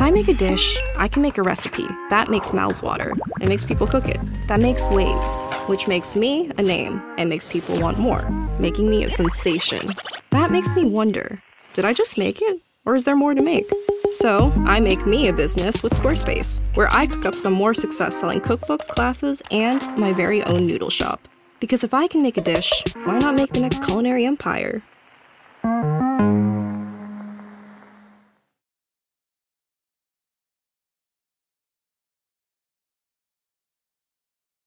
I make a dish, I can make a recipe. That makes mouths water. It makes people cook it. That makes waves, which makes me a name and makes people want more, making me a sensation. That makes me wonder, did I just make it? Or is there more to make? So, I make me a business with Squarespace, where I cook up some more success selling cookbooks, classes, and my very own noodle shop. Because if I can make a dish, why not make the next culinary empire?